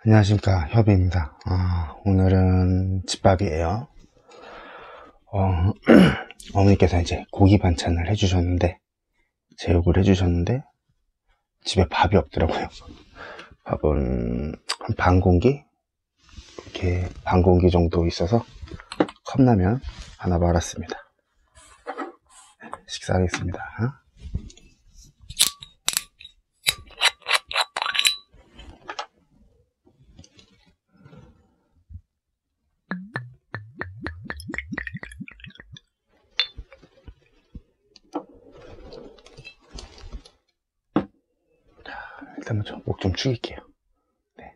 안녕하십니까, 협의입니다. 오늘은 집밥이에요. 어머니께서 이제 고기 반찬을 해주셨는데, 제육을 해주셨는데, 집에 밥이 없더라고요. 밥은 한 반 공기? 이렇게 반 공기 정도 있어서 컵라면 하나 말았습니다. 식사하겠습니다. 일단 먼저 목 좀 축일게요. 네.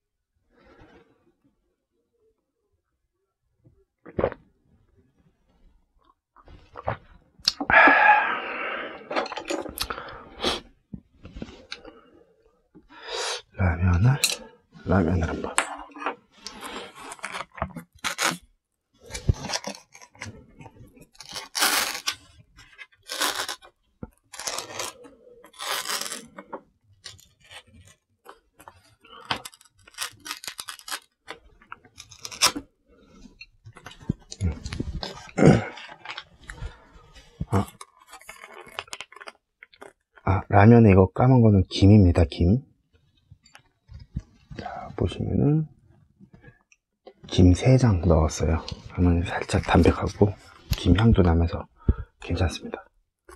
라면을 한번. 라면에 이거 까만 거는 김입니다, 김. 자, 보시면은, 김 3장 넣었어요. 그러면 살짝 담백하고, 김 향도 나면서 괜찮습니다.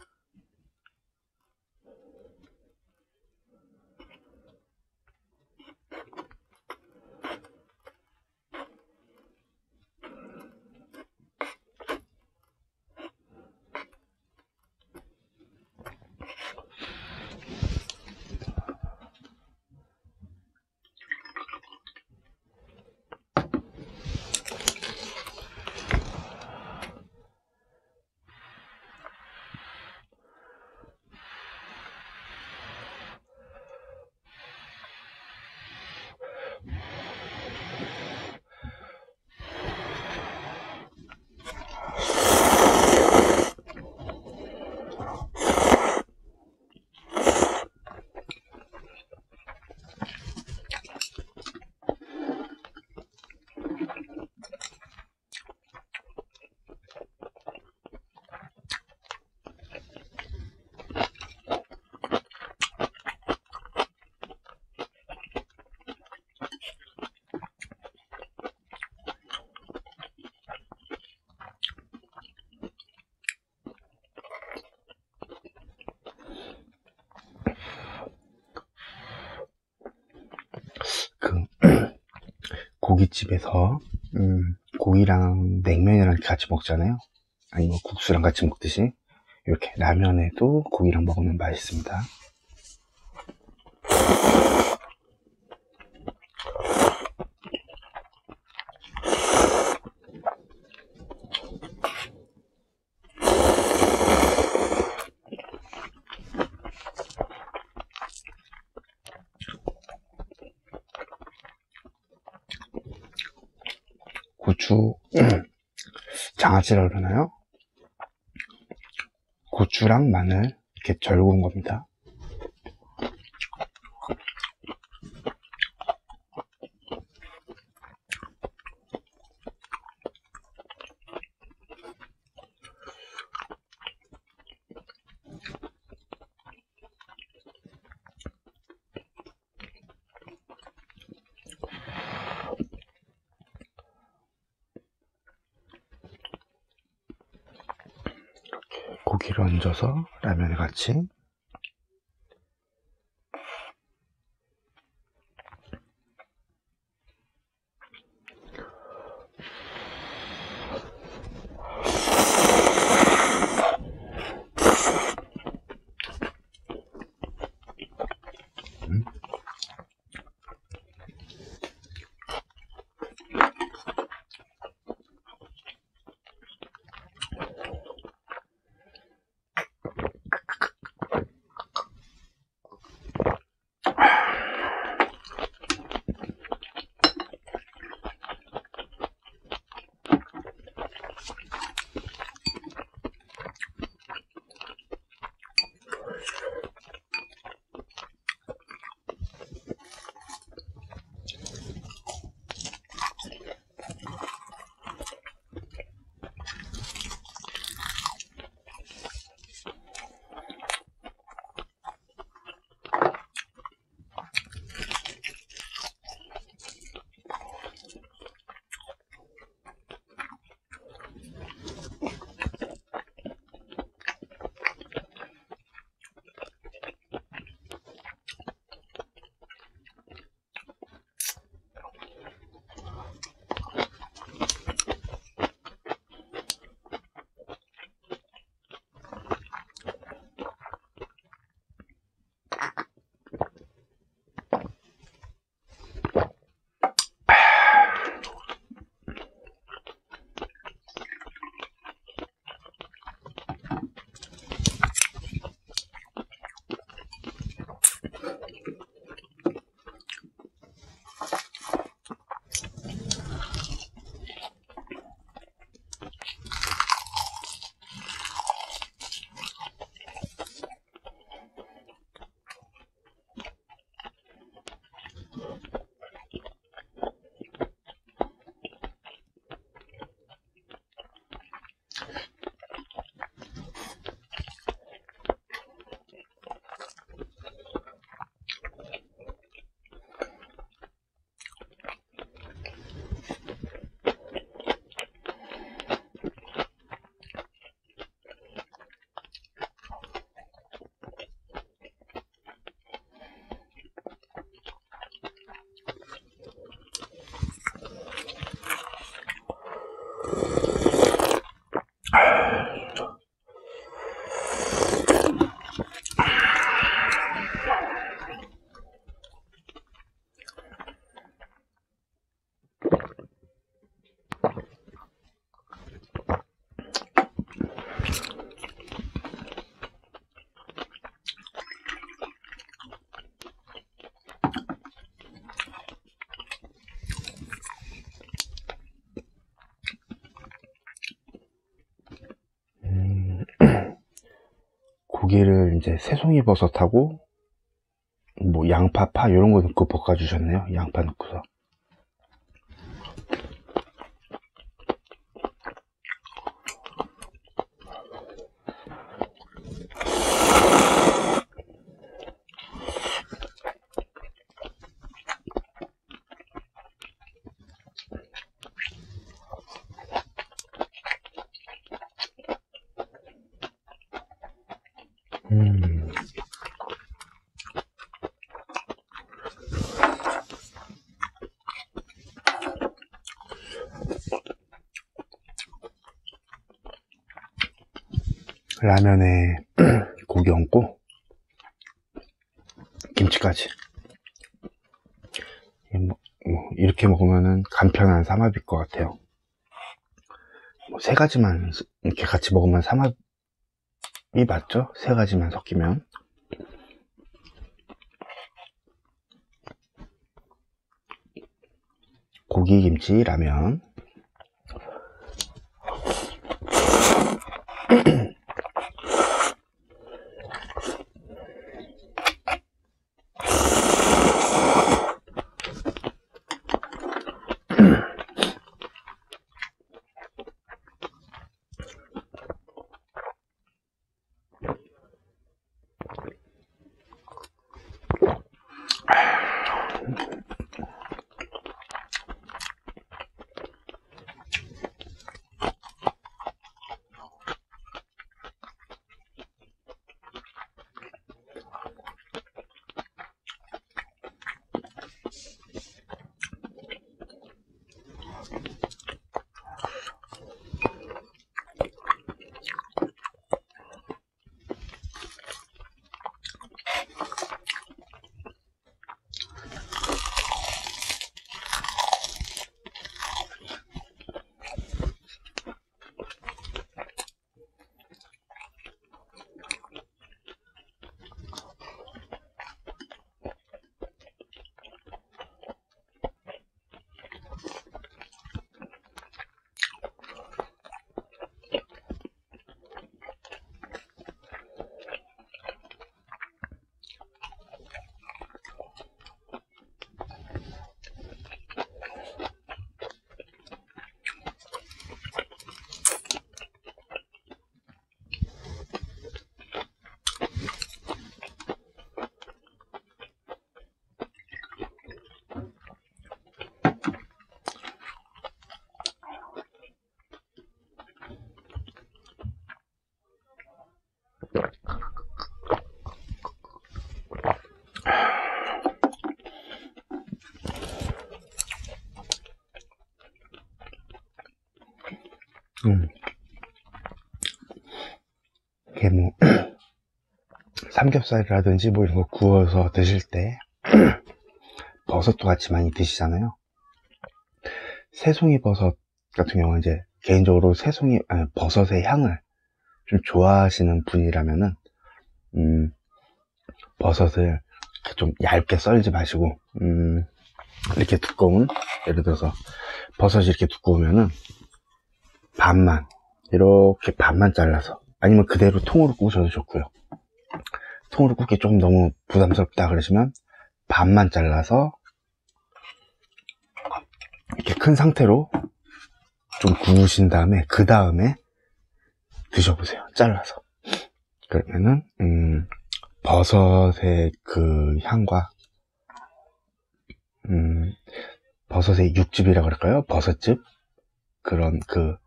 고깃집에서 고기랑 냉면이랑 같이 먹잖아요. 아니면 국수랑 같이 먹듯이 이렇게 라면에도 고기랑 먹으면 맛있습니다. 고추 장아찌라 그러나요? 고추랑 마늘 이렇게 절구는 겁니다. 고기를 얹어서 라면에 같이. 고기를 이제 새송이 버섯하고 뭐 양파, 파 이런 거 넣고 볶아주셨네요. 양파 넣고서. 라면에 고기 얹고 김치까지 이렇게 먹으면은 간편한 삼합일 것 같아요. 세 가지만 이렇게 같이 먹으면 삼합이 맞죠? 세 가지만 섞이면. 고기, 김치, 라면. 이게 뭐 삼겹살이라든지 뭐 이런 거 구워서 드실 때 버섯도 같이 많이 드시잖아요. 새송이 버섯 같은 경우는 이제 개인적으로 버섯의 향을 좀 좋아하시는 분이라면은 버섯을 좀 얇게 썰지 마시고 이렇게 두꺼운, 예를 들어서 버섯이 이렇게 두꺼우면은 이렇게 반만 잘라서, 아니면 그대로 통으로 구우셔도 좋고요. 통으로 굽기 조금 너무 부담스럽다 그러시면 반만 잘라서 이렇게 큰 상태로 좀 구우신 다음에 그 다음에 드셔보세요. 잘라서. 그러면은 버섯의 그 향과 버섯의 육즙이라 그럴까요? 버섯즙, 그런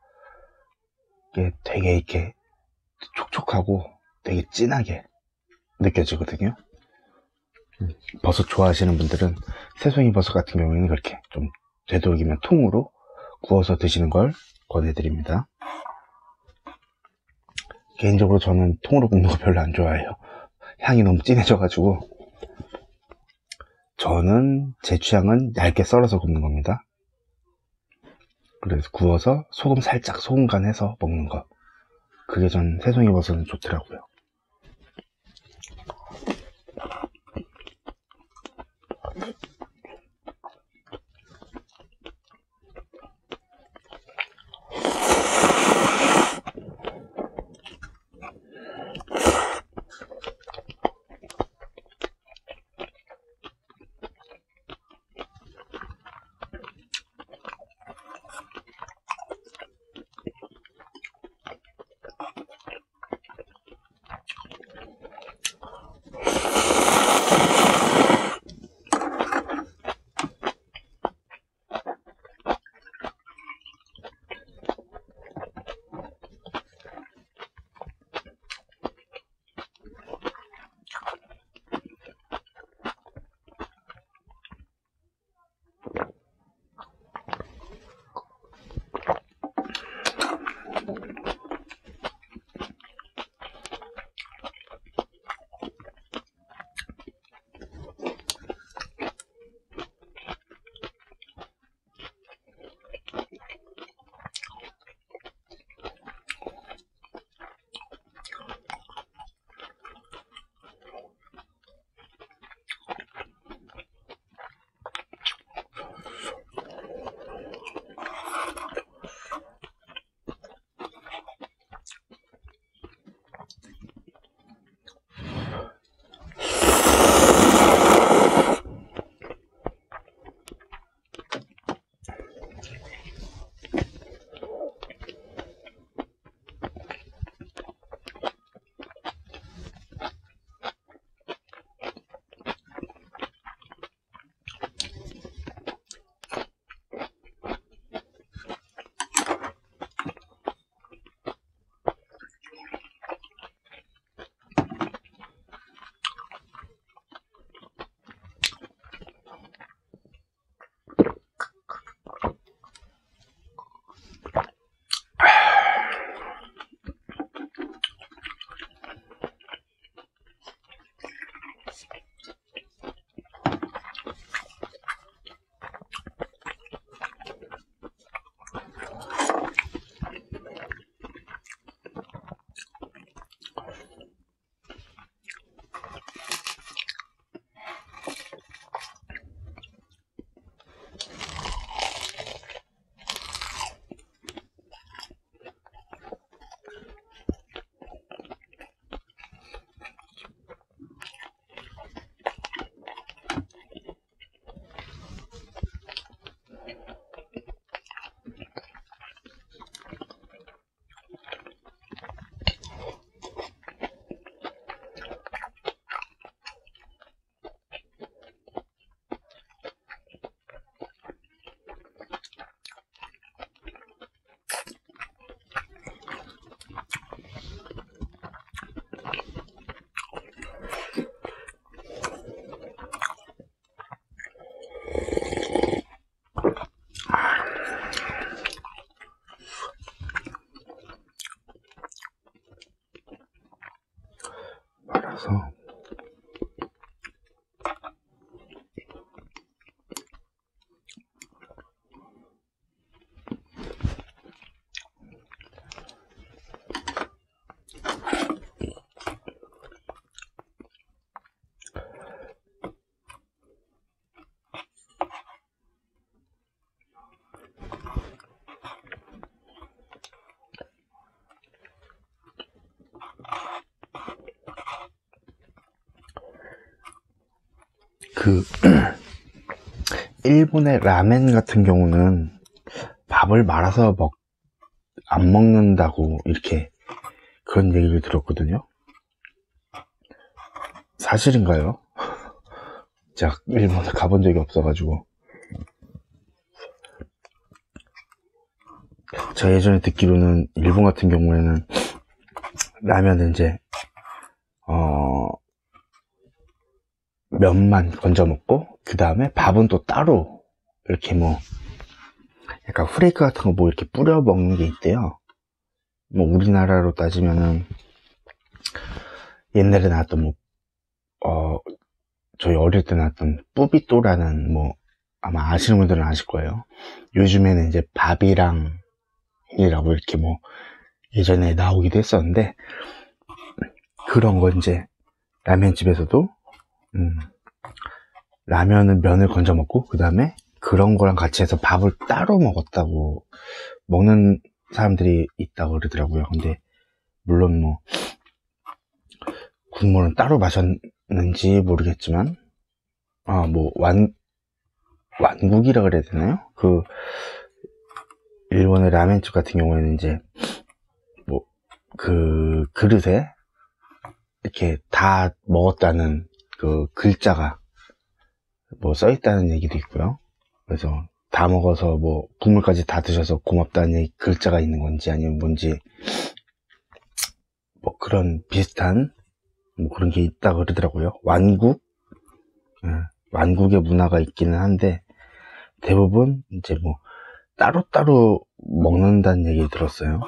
이게 되게 이렇게 촉촉하고 되게 진하게 느껴지거든요. 버섯 좋아하시는 분들은 새송이 버섯 같은 경우에는 그렇게 좀 되도록이면 통으로 구워서 드시는 걸 권해드립니다. 개인적으로 저는 통으로 굽는 거 별로 안 좋아해요. 향이 너무 진해져가지고. 저는 제 취향은 얇게 썰어서 굽는 겁니다. 그래서 구워서 소금 살짝 소금 간 해서 먹는 거, 그게 전 새송이 버섯은 좋더라고요. 말아서 일본의 라멘 같은 경우는 밥을 말아서 안 먹는다고 이렇게 그런 얘기를 들었거든요. 사실인가요? 제가 일본에 가본 적이 없어가지고. 제가 예전에 듣기로는 일본 같은 경우에는 라면은 이제 면만 건져 먹고 그 다음에 밥은 또 따로 이렇게 뭐 약간 후레이크 같은 거 뭐 이렇게 뿌려 먹는 게 있대요. 뭐 우리나라로 따지면은 옛날에 나왔던 저희 어릴 때 나왔던 뿌비또라는 뭐 아마 아시는 분들은 아실 거예요. 요즘에는 이제 밥이랑 이라고 이렇게 뭐 예전에 나오기도 했었는데 그런 거 이제 라면집에서도 라면은 면을 건져 먹고 그 다음에 그런 거랑 같이 해서 밥을 따로 먹었다고 먹는 사람들이 있다고 그러더라고요. 근데 물론 뭐 국물은 따로 마셨는지 모르겠지만 뭐 완국이라 그래야 되나요? 그 일본의 라멘집 같은 경우에는 이제 뭐 그 그릇에 이렇게 다 먹었다는 그 글자가 뭐 써있다는 얘기도 있고요. 그래서 다 먹어서 뭐 국물까지 다 드셔서 고맙다는 글자가 있는 건지 아니면 뭔지 뭐 그런 비슷한 뭐 그런 게 있다고 그러더라고요. 완국의 문화가 있기는 한데 대부분 이제 뭐 따로따로 먹는다는 얘기 들었어요.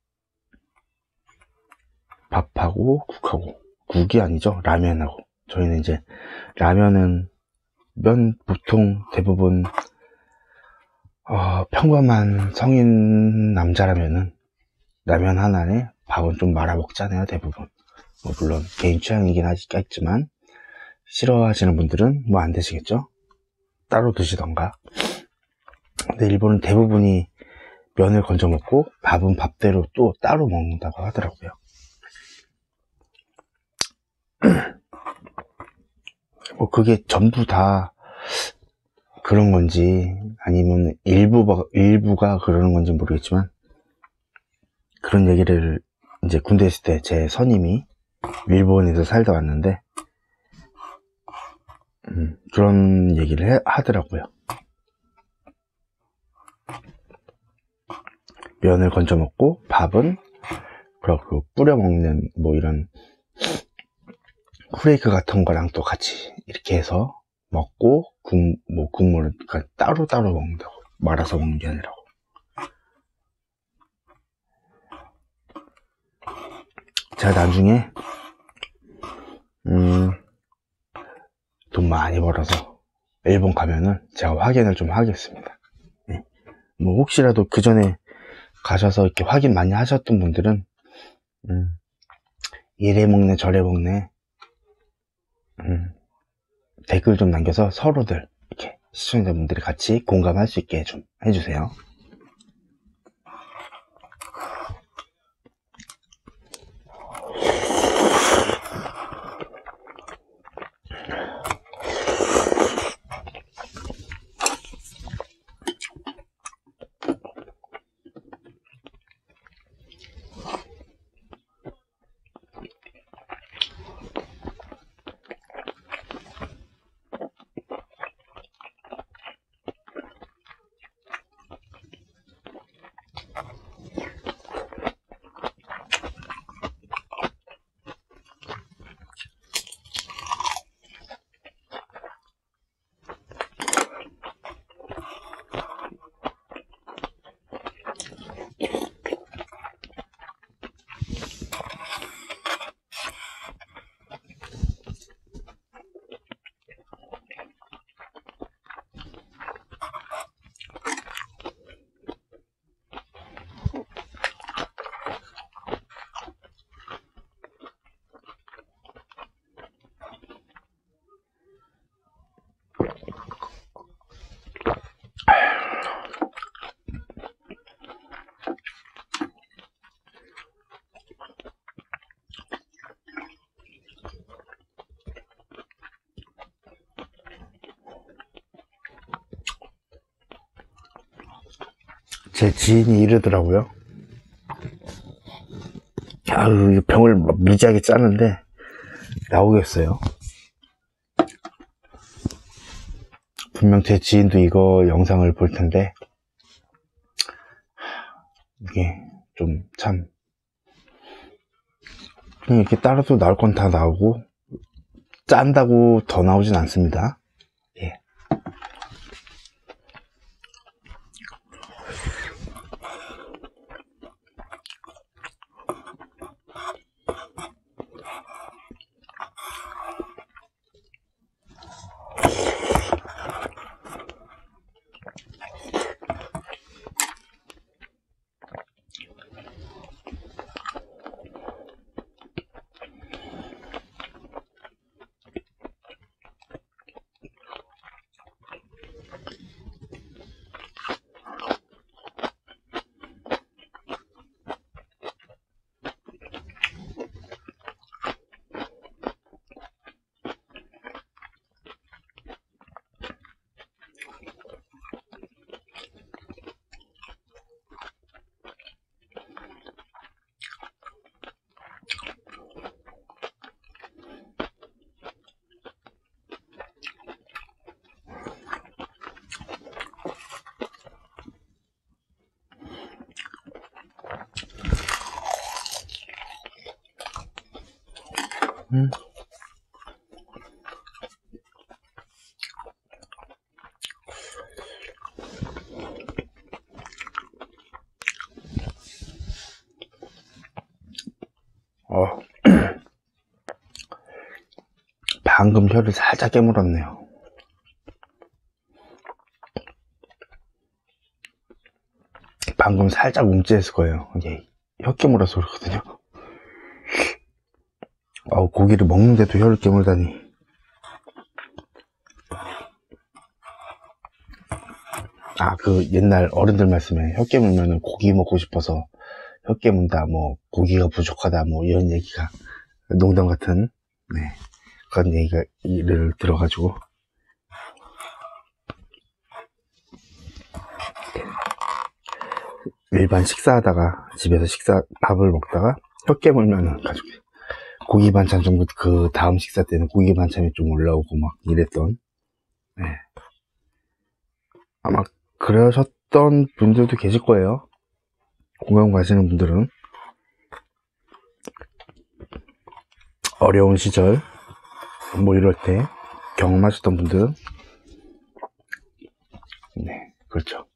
밥하고 국하고, 국이 아니죠, 라면하고. 저희는 이제 라면은 면 보통 대부분 평범한 성인 남자라면은 라면 하나에 밥은 좀 말아 먹잖아요, 대부분. 물론 개인 취향이긴 하겠지만 싫어하시는 분들은 뭐 안 되시겠죠? 따로 드시던가. 근데 일본은 대부분이 면을 건져 먹고 밥은 밥대로 또 따로 먹는다고 하더라고요. 그게 전부 다 그런 건지 아니면 일부가 그러는 건지 모르겠지만, 그런 얘기를 이제 군대 있을 때 제 선임이 일본에서 살다 왔는데 그런 얘기를 하더라고요. 면을 건져 먹고 밥은 그렇고 뿌려 먹는 뭐 이런 후레이크 같은 거랑 또 같이 이렇게 해서 먹고 국물을 그러니까 따로 먹는다고, 말아서 먹는 게 아니라고. 제가 나중에 돈 많이 벌어서 일본 가면은 제가 확인을 좀 하겠습니다. 네. 뭐 혹시라도 그 전에 가셔서 이렇게 확인 많이 하셨던 분들은 이래 먹네 저래 먹네 댓글 좀 남겨서 서로들 이렇게 시청자분들이 같이 공감할 수 있게 좀 해주세요. 제 지인이 이러더라고요. 아유, 병을 무지하게 짜는데 나오겠어요. 분명 제 지인도 이거 영상을 볼 텐데 이게 좀 참 그냥 이렇게 따라서 나올 건 다 나오고 짠다고 더 나오진 않습니다. 예. 방금 혀를 살짝 깨물었네요. 방금 살짝 움찔했을 거예요. 이게 혀 깨물어서 그렇거든요. 고기를 먹는데도 혀를 깨물다니. 그 옛날 어른들 말씀에 혀 깨물면 고기 먹고 싶어서 혀 깨문다, 뭐 고기가 부족하다, 뭐 이런 얘기가 농담 같은, 네, 그런 얘기를 들어가지고 일반 식사하다가 집에서 밥을 먹다가 혀 깨물면은 가지고 고기 반찬 정도 그 다음 식사 때는 고기 반찬이 좀 올라오고 막 이랬던, 네. 아마 그러셨던 분들도 계실 거예요. 공연 가시는 분들은 어려운 시절 뭐 이럴 때 경험하셨던 분들은, 네, 그렇죠.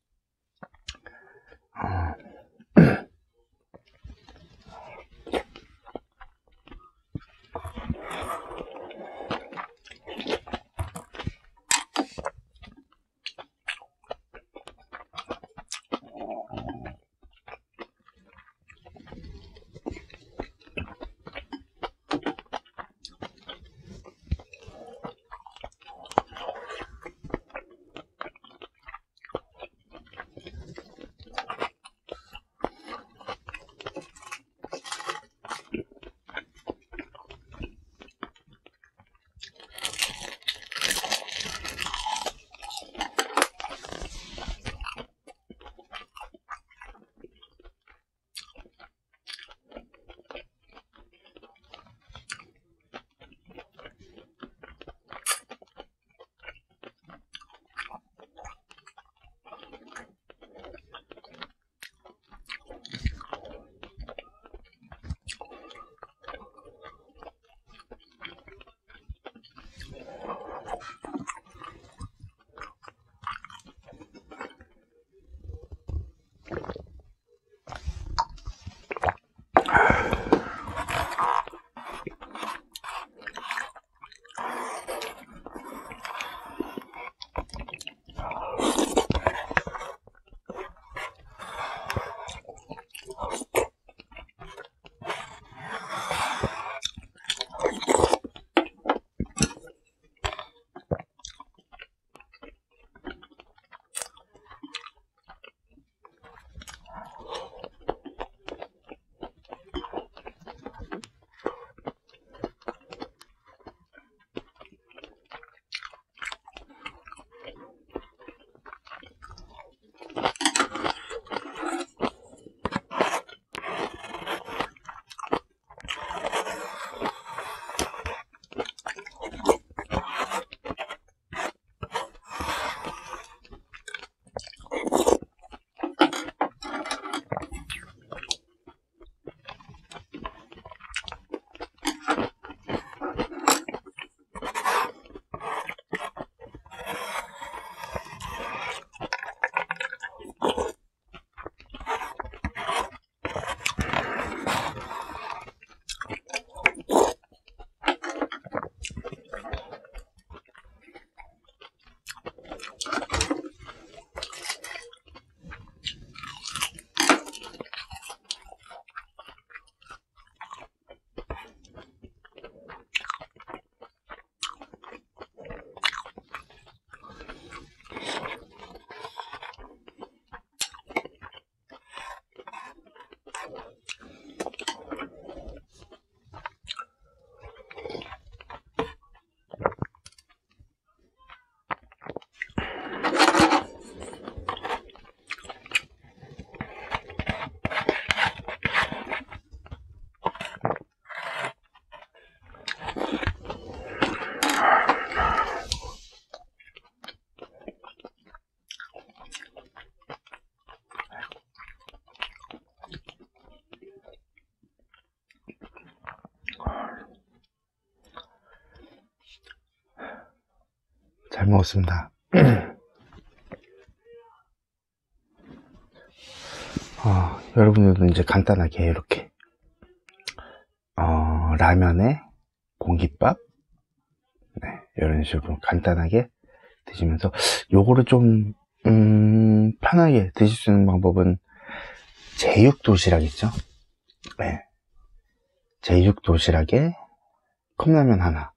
잘 먹었습니다. 여러분들도 이제 간단하게 이렇게 라면에 공깃밥, 네, 이런 식으로 간단하게 드시면서 요거를 좀 편하게 드실 수 있는 방법은 제육 도시락 있죠? 네, 제육 도시락에 컵라면 하나,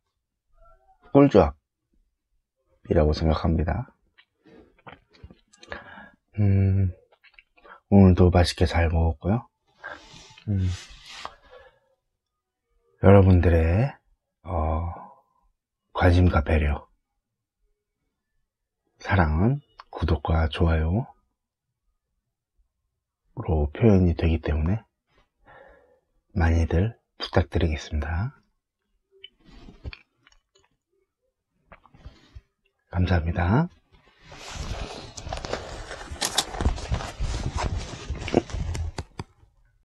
꿀조합이라고 생각합니다. 오늘도 맛있게 잘 먹었고요. 여러분들의 관심과 배려, 사랑은 구독과 좋아요로 표현이 되기 때문에 많이들 부탁드리겠습니다. 감사합니다.